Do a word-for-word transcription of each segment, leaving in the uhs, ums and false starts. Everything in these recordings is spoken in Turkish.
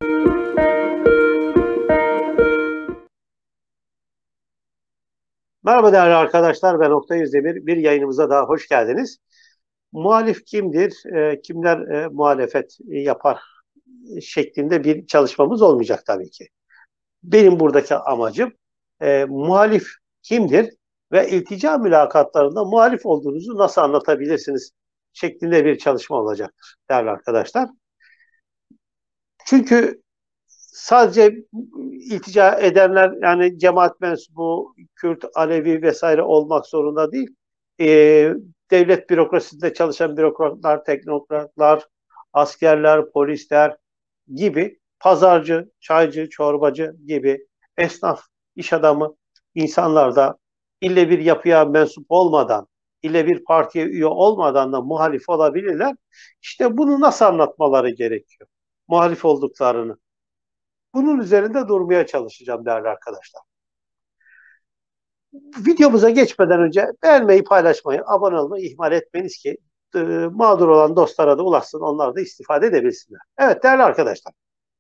Merhaba değerli arkadaşlar, ben Oktay Özdemir. Bir yayınımıza daha hoş geldiniz. Muhalif kimdir, e, kimler e, muhalefet yapar şeklinde bir çalışmamız olmayacak tabii ki. Benim buradaki amacım e, muhalif kimdir ve iltica mülakatlarında muhalif olduğunuzu nasıl anlatabilirsiniz şeklinde bir çalışma olacaktır değerli arkadaşlar. Çünkü sadece iltica edenler yani cemaat mensubu, Kürt, Alevi vesaire olmak zorunda değil. Ee, Devlet bürokrasisinde çalışan bürokratlar, teknokratlar, askerler, polisler gibi pazarcı, çaycı, çorbacı gibi esnaf, iş adamı insanlar da ille bir yapıya mensup olmadan, ille bir partiye üye olmadan da muhalif olabilirler. İşte bunu nasıl anlatmaları gerekiyor? Muhalif olduklarını. Bunun üzerinde durmaya çalışacağım değerli arkadaşlar. Videomuza geçmeden önce beğenmeyi, paylaşmayı, abone olmayı ihmal etmeniz ki e, mağdur olan dostlara da ulaşsın, onlar da istifade edebilsinler. Evet değerli arkadaşlar.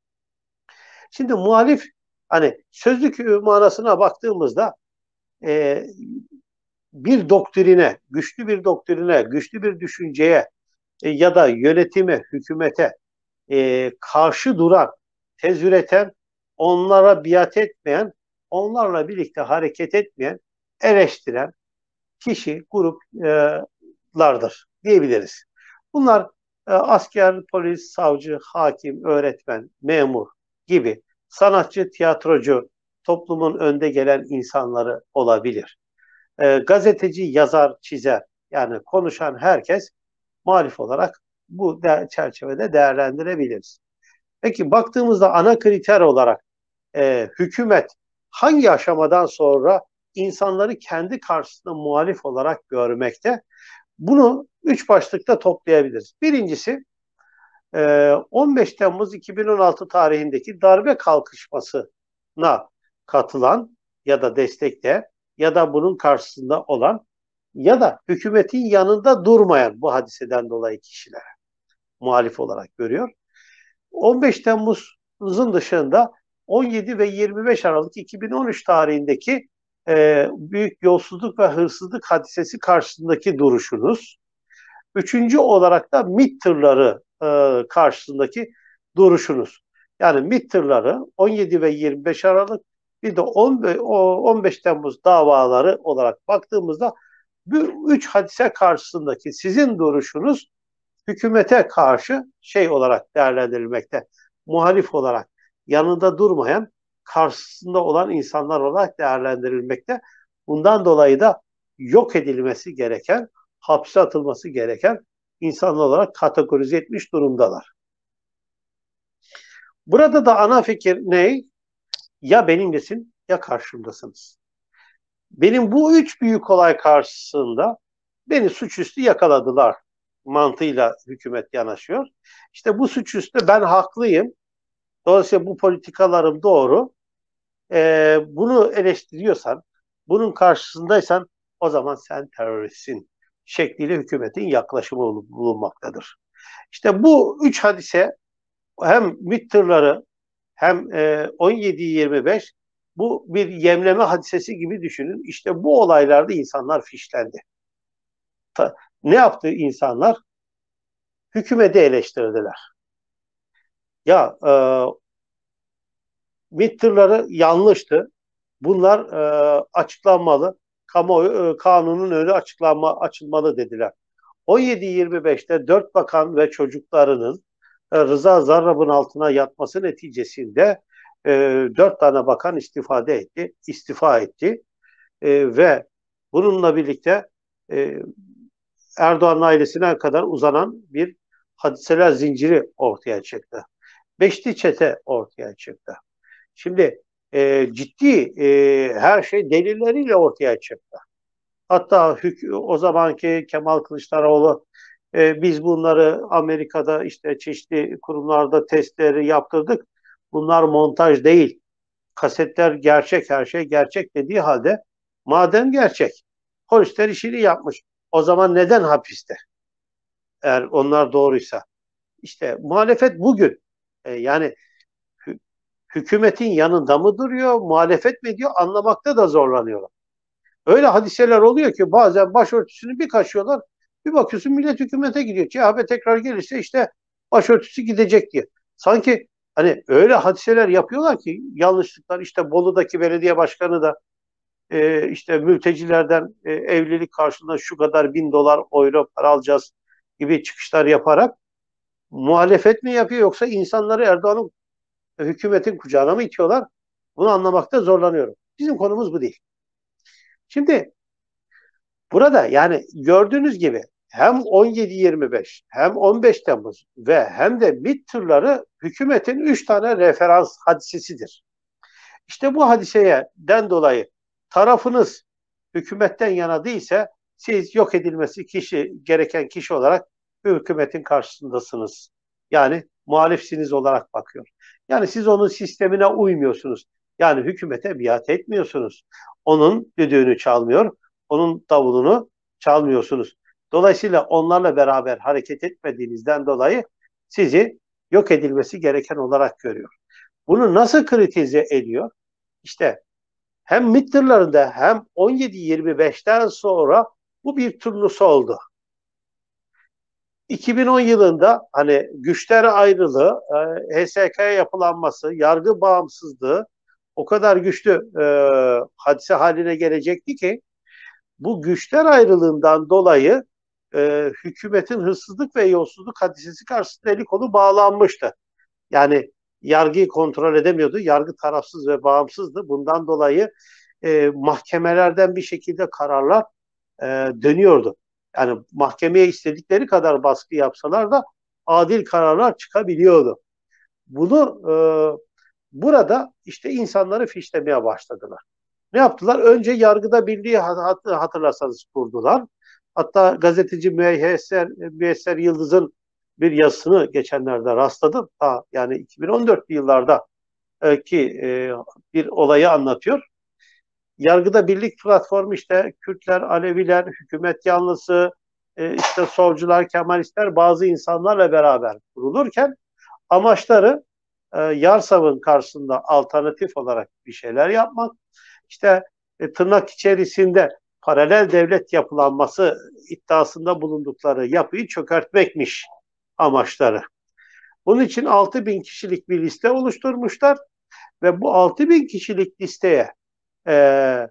Şimdi muhalif hani sözlük manasına baktığımızda e, bir doktrine, güçlü bir doktrine, güçlü bir düşünceye e, ya da yönetime, hükümete e, karşı duran, tez üreten, onlara biat etmeyen, onlarla birlikte hareket etmeyen, eleştiren kişi, gruplardır diyebiliriz. Bunlar e, asker, polis, savcı, hakim, öğretmen, memur gibi sanatçı, tiyatrocu, toplumun önde gelen insanları olabilir. E, gazeteci, yazar, çizer yani konuşan herkes muhalif olarak bu de çerçevede değerlendirebiliriz. Peki baktığımızda ana kriter olarak e, hükümet hangi aşamadan sonra insanları kendi karşısında muhalif olarak görmekte? Bunu üç başlıkta toplayabiliriz. Birincisi e, on beş Temmuz iki bin on altı tarihindeki darbe kalkışmasına katılan ya da destekleyen ya da bunun karşısında olan ya da hükümetin yanında durmayan bu hadiseden dolayı kişilere muhalif olarak görüyor. on beş Temmuz'un dışında on yedi ve yirmi beş Aralık iki bin on üç tarihindeki e, büyük yolsuzluk ve hırsızlık hadisesi karşısındaki duruşunuz. Üçüncü olarak da MİT tırları e, karşısındaki duruşunuz. Yani MİT tırları on yedi ve yirmi beş Aralık bir de on beş Temmuz davaları olarak baktığımızda bu üç hadise karşısındaki sizin duruşunuz hükümete karşı şey olarak değerlendirilmekte, muhalif olarak yanında durmayan, karşısında olan insanlar olarak değerlendirilmekte. Bundan dolayı da yok edilmesi gereken, hapse atılması gereken insanlar olarak kategorize etmiş durumdalar. Burada da ana fikir ne? Ya benimlesin ya karşımdasınız. Benim bu üç büyük olay karşısında beni suçüstü yakaladılar mantığıyla hükümet yanaşıyor. İşte bu suçüstü ben haklıyım. Dolayısıyla bu politikalarım doğru. Ee, bunu eleştiriyorsan, bunun karşısındaysan o zaman sen teröristsin şekliyle hükümetin yaklaşımı bulunmaktadır. İşte bu üç hadise hem MİT tırları hem e, on yedi yirmi beş bu bir yemleme hadisesi gibi düşünün. İşte bu olaylarda insanlar fişlendi. Ta, ne yaptı insanlar? Hükümeti eleştirdiler. Ya e, MİT tırları yanlıştı. Bunlar e, açıklanmalı. Kamuoyu e, kanunun önü açıklanma açılmalı dediler. on yedi yirmi beşte dört bakan ve çocuklarının e, Rıza Zarrab'ın altına yatması neticesinde e, dört tane bakan istifade etti, istifa etti e, ve bununla birlikte e, Erdoğan'ın ailesine kadar uzanan bir hadiseler zinciri ortaya çıktı. Beşli çete ortaya çıktı. Şimdi e, ciddi e, her şey delilleriyle ortaya çıktı. Hatta o zamanki Kemal Kılıçdaroğlu e, biz bunları Amerika'da işte çeşitli kurumlarda testleri yaptırdık. Bunlar montaj değil. Kasetler gerçek, her şey gerçek dediği halde madem gerçek, polisler işini yapmış. O zaman neden hapiste? Eğer onlar doğruysa. İşte muhalefet bugün e, yani hükümetin yanında mı duruyor, muhalefet mi ediyor anlamakta da zorlanıyorlar. Öyle hadiseler oluyor ki bazen başörtüsünü bir kaşıyorlar, bir bakıyorsun millet hükümete gidiyor. C H P tekrar gelirse işte başörtüsü gidecek diye. Sanki hani öyle hadiseler yapıyorlar ki yanlışlıklar, işte Bolu'daki belediye başkanı da e, işte mültecilerden e, evlilik karşılığında şu kadar bin dolar euro para alacağız gibi çıkışlar yaparak muhalefet mi yapıyor yoksa insanları Erdoğan'ın hükümetin kucağına mı itiyorlar? Bunu anlamakta zorlanıyorum. Bizim konumuz bu değil. Şimdi burada yani gördüğünüz gibi hem on yedi yirmi beş hem on beş Temmuz ve hem de MİT tırları hükümetin üç tane referans hadisesidir. İşte bu hadiseden dolayı tarafınız hükümetten yana değilse siz yok edilmesi kişi gereken kişi olarak hükümetin karşısındasınız. Yani muhalifsiniz olarak bakıyor. Yani siz onun sistemine uymuyorsunuz. Yani hükümete biat etmiyorsunuz. Onun düdüğünü çalmıyor, onun davulunu çalmıyorsunuz. Dolayısıyla onlarla beraber hareket etmediğinizden dolayı sizi yok edilmesi gereken olarak görüyor. Bunu nasıl kritize ediyor? İşte hem MİT tırlarında hem on yedi yirmi beşten sonra bu bir turnus oldu. iki bin on yılında hani güçler ayrılığı, e, H S K'ya yapılanması, yargı bağımsızlığı o kadar güçlü e, hadise haline gelecekti ki bu güçler ayrılığından dolayı e, hükümetin hırsızlık ve yolsuzluk hadisesi karşısında eli kolu bağlanmıştı. Yani yargıyı kontrol edemiyordu. Yargı tarafsız ve bağımsızdı. Bundan dolayı e, mahkemelerden bir şekilde kararlar e, dönüyordu. Yani mahkemeye istedikleri kadar baskı yapsalar da adil kararlar çıkabiliyordu. Bunu e, burada işte insanları fişlemeye başladılar. Ne yaptılar? Önce yargıda birliği hatırlarsanız kurdular. Hatta gazeteci Müyesser, Müyesser Yıldız'ın bir yazısını geçenlerde rastladım. Ha, yani iki bin on dörtlü yıllarda e, ki e, bir olayı anlatıyor. Yargıda Birlik Platformu işte Kürtler, Aleviler, hükümet yanlısı, e, işte solcular, Kemalistler bazı insanlarla beraber kurulurken amaçları e, Yarsav'ın karşısında alternatif olarak bir şeyler yapmak, işte e, tırnak içerisinde paralel devlet yapılanması iddiasında bulundukları yapıyı çökertmekmiş amaçları. Bunun için altı bin kişilik bir liste oluşturmuşlar ve bu altı bin kişilik listeye e,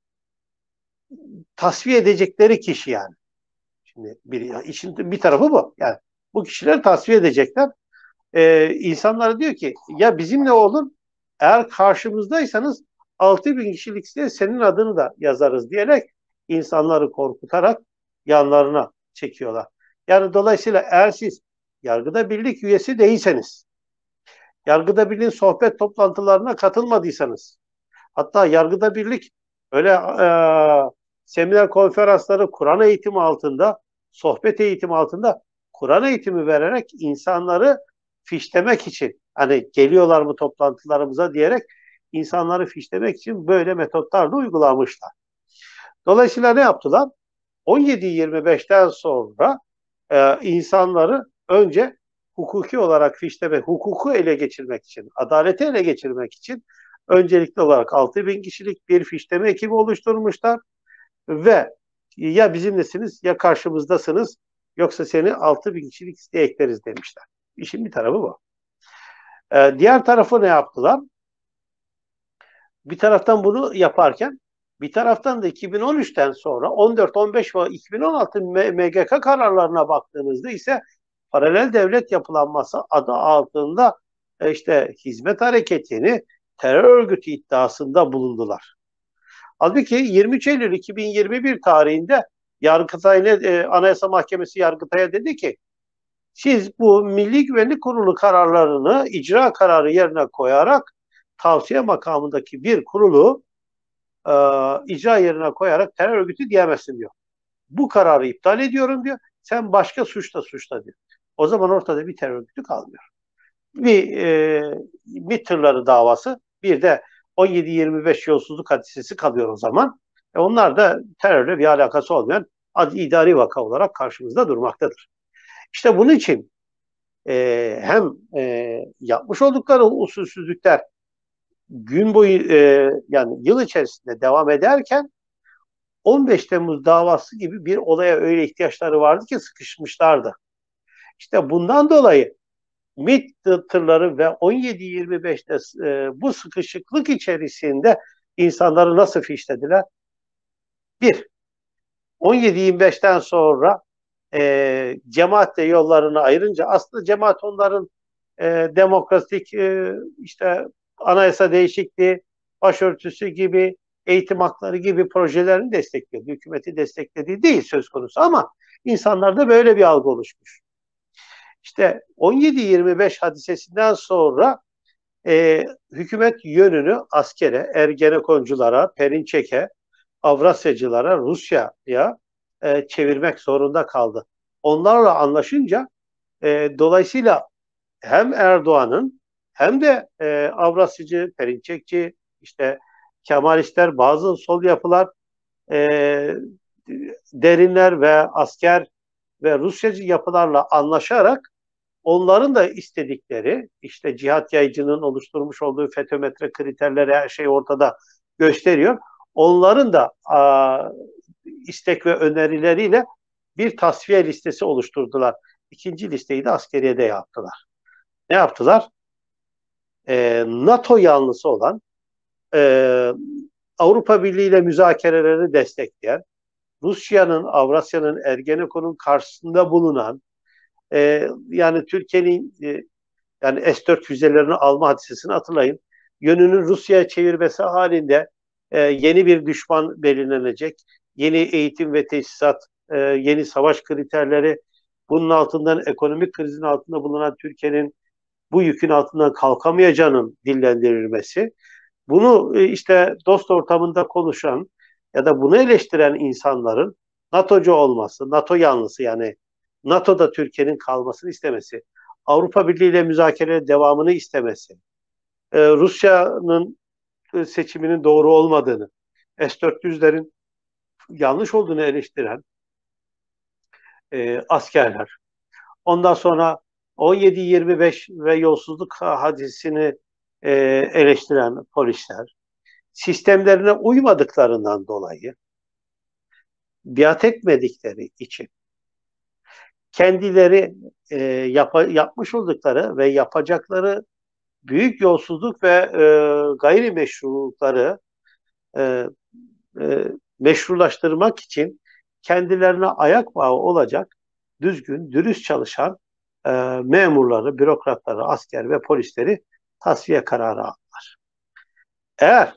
tasfiye edecekleri kişi yani. Şimdi bir, işin bir tarafı bu. Yani bu kişiler tasfiye edecekler. E, insanlara diyor ki ya bizimle olun, eğer karşımızdaysanız altı bin kişilik listeye senin adını da yazarız diyerek insanları korkutarak yanlarına çekiyorlar. Yani dolayısıyla eğer siz yargıda birlik üyesi değilseniz, yargıda birliğin sohbet toplantılarına katılmadıysanız, hatta yargıda birlik öyle e, seminer konferansları Kur'an eğitimi altında, sohbet eğitimi altında Kur'an eğitimi vererek insanları fişlemek için, hani geliyorlar mı toplantılarımıza diyerek insanları fişlemek için böyle metotlar da uygulamışlar. Dolayısıyla ne yaptılar? on yedi yirmi beşten sonra e, insanları önce hukuki olarak fişleme, hukuku ele geçirmek için, adaleti ele geçirmek için öncelikli olarak altı bin kişilik bir fişleme ekibi oluşturmuşlar ve ya bizimlesiniz ya karşımızdasınız yoksa seni altı bin kişilik listeye ekleriz demişler. İşin bir tarafı bu. Ee, diğer tarafı ne yaptılar? Bir taraftan bunu yaparken bir taraftan da iki bin on üçten sonra on dört, on beş ve iki bin on altı M G K kararlarına baktığınızda ise paralel devlet yapılanması adı altında e, işte hizmet hareketini terör örgütü iddiasında bulundular. Halbuki yirmi üç Eylül iki bin yirmi bir tarihinde Yargıtay e, Anayasa Mahkemesi Yargıtay'a dedi ki siz bu Milli Güvenlik Kurulu kararlarını icra kararı yerine koyarak tavsiye makamındaki bir kurulu e, icra yerine koyarak terör örgütü diyemezsin diyor. Bu kararı iptal ediyorum diyor. Sen başka suçla suçla diyor. O zaman ortada bir terör örgütü kalmıyor. Bir e, MİT tırları davası, bir de on yedi yirmi beş yolsuzluk hadisesi kalıyor o zaman. E onlar da terörle bir alakası olmayan idari vaka olarak karşımızda durmaktadır. İşte bunun için e, hem e, yapmış oldukları usulsüzlükler gün boyu e, yani yıl içerisinde devam ederken on beş Temmuz davası gibi bir olaya öyle ihtiyaçları vardı ki sıkışmışlardı. İşte bundan dolayı MİT tırları ve on yedi yirmi beşte e, bu sıkışıklık içerisinde insanları nasıl fişlediler? Bir, on yedi yirmi beşten sonra e, cemaatle yollarını ayırınca aslında cemaat onların e, demokratik e, işte anayasa değişikliği, başörtüsü gibi, eğitim hakları gibi projelerini destekliyordu. Hükümeti desteklediği değil söz konusu ama insanlarda böyle bir algı oluşmuş. İşte on yedi yirmi beş hadisesinden sonra e, hükümet yönünü askere, Ergenekonculara, Perinçek'e, Avrasyacılara, Rusya'ya e, çevirmek zorunda kaldı. Onlarla anlaşınca e, dolayısıyla hem Erdoğan'ın hem de e, Avrasyacı, Perinçekçi, işte Kemalistler, bazı sol yapılar, e, derinler ve asker ve Rusyacı yapılarla anlaşarak onların da istedikleri işte cihat yayıcının oluşturmuş olduğu FETÖ-METRE kriterleri her şey ortada gösteriyor. Onların da a, istek ve önerileriyle bir tasfiye listesi oluşturdular. İkinci listeyi de askeriyede yaptılar. Ne yaptılar? Ee, NATO yanlısı olan, e, Avrupa Birliği ile müzakereleri destekleyen, Rusya'nın, Avrasya'nın, Ergenekon'un karşısında bulunan, e, yani Türkiye'nin e, yani S dört füzelerini alma hadisesini hatırlayın. Yönünü Rusya'ya çevirmesi halinde e, yeni bir düşman belirlenecek. Yeni eğitim ve tesisat, e, yeni savaş kriterleri, bunun altından ekonomik krizin altında bulunan Türkiye'nin bu yükün altından kalkamayacağının dillendirilmesi. Bunu e, işte dost ortamında konuşan ya da bunu eleştiren insanların NATO'cu olması, NATO yanlısı yani NATO'da Türkiye'nin kalmasını istemesi, Avrupa Birliği ile müzakerelerin devamını istemesi, e, Rusya'nın e, seçiminin doğru olmadığını, S dört yüzlerin yanlış olduğunu eleştiren e, askerler. Ondan sonra on yedi yirmi beş ve yolsuzluk hadisini e, eleştiren polisler, sistemlerine uymadıklarından dolayı, biat etmedikleri için, kendileri e, yap yapmış oldukları ve yapacakları büyük yolsuzluk ve e, gayrimeşrulukları e, e, meşrulaştırmak için kendilerine ayak bağı olacak düzgün, dürüst çalışan e, memurları, bürokratları, asker ve polisleri tasfiye kararı aldılar. Eğer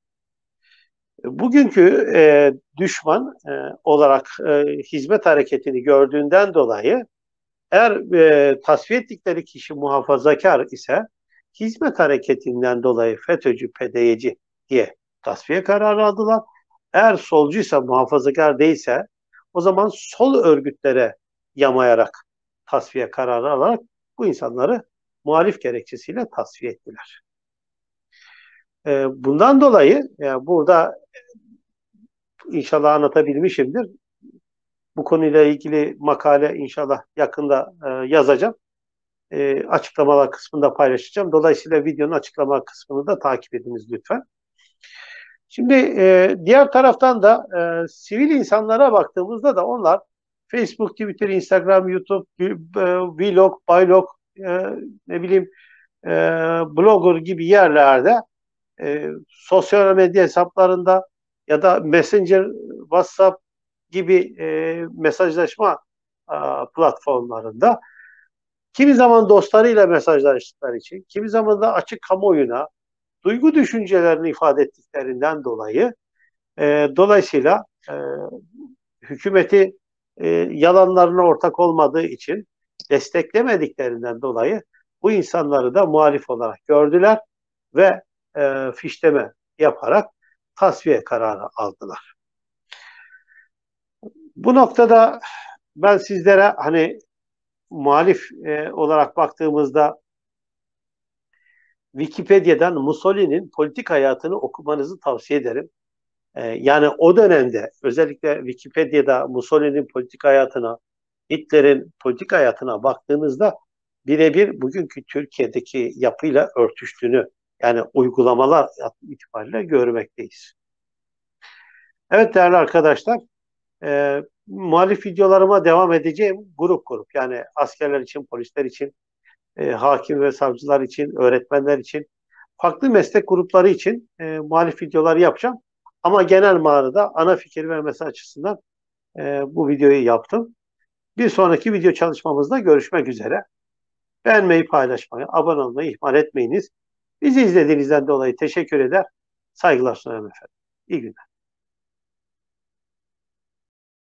bugünkü e, düşman e, olarak e, hizmet hareketini gördüğünden dolayı eğer e, tasfiye ettikleri kişi muhafazakar ise hizmet hareketinden dolayı FETÖ'cü, P D Y'ci diye tasfiye kararı aldılar. Eğer solcuysa, muhafazakar değilse o zaman sol örgütlere yamayarak tasfiye kararı alarak bu insanları muhalif gerekçesiyle tasfiye ettiler. E, bundan dolayı yani burada inşallah anlatabilmişimdir. Bu konuyla ilgili makale inşallah yakında e, yazacağım. E, açıklamalar kısmında paylaşacağım. Dolayısıyla videonun açıklama kısmını da takip ediniz lütfen. Şimdi e, diğer taraftan da e, sivil insanlara baktığımızda da onlar Facebook, Twitter, Instagram, YouTube, e, Vlog, Baylog, e, ne bileyim e, Blogger gibi yerlerde e, sosyal medya hesaplarında ya da Messenger, WhatsApp gibi e, mesajlaşma e, platformlarında kimi zaman dostlarıyla mesajlaştıkları için, kimi zaman da açık kamuoyuna duygu düşüncelerini ifade ettiklerinden dolayı e, dolayısıyla e, hükümeti e, yalanlarına ortak olmadığı için desteklemediklerinden dolayı bu insanları da muhalif olarak gördüler ve e, fişleme yaparak tasfiye kararı aldılar. Bu noktada ben sizlere hani muhalif e, olarak baktığımızda Wikipedia'dan Mussolini'nin politik hayatını okumanızı tavsiye ederim. E, yani o dönemde özellikle Wikipedia'da Mussolini'nin politik hayatına, Hitler'in politik hayatına baktığınızda birebir bugünkü Türkiye'deki yapıyla örtüştüğünü Yani uygulamalar itibariyle görmekteyiz. Evet değerli arkadaşlar, e, muhalif videolarıma devam edeceğim grup grup. Yani askerler için, polisler için, e, hakim ve savcılar için, öğretmenler için, farklı meslek grupları için e, muhalif videolar yapacağım. Ama genel manada ana fikir vermesi açısından e, bu videoyu yaptım. Bir sonraki video çalışmamızda görüşmek üzere. Beğenmeyi, paylaşmayı, abone olmayı ihmal etmeyiniz. Bizi izlediğinizden dolayı teşekkür eder. Saygılar sunarım efendim. İyi günler.